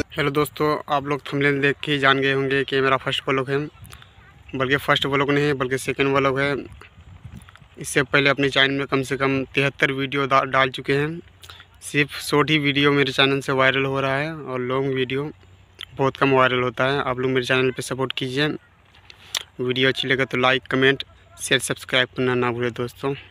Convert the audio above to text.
Hello दोस्तों, आप लोग थंबनेल देख के ही जान गए होंगे कि मेरा फर्स्ट व्लॉग है। बल्कि फर्स्ट व्लॉग नहीं है बल्कि सेकंड व्लॉग है। इससे पहले अपने चैनल में कम से कम 73 वीडियो डाल चुके हैं। सिर्फ शॉर्ट ही वीडियो मेरे चैनल से वायरल हो रहा है और लॉन्ग वीडियो बहुत कम वायरल होता है। आप लोग मेरे चैनल पर सपोर्ट कीजिए। वीडियो अच्छी लगे तो लाइक, कमेंट, शेयर, सब्सक्राइब करना ना भूलें दोस्तों।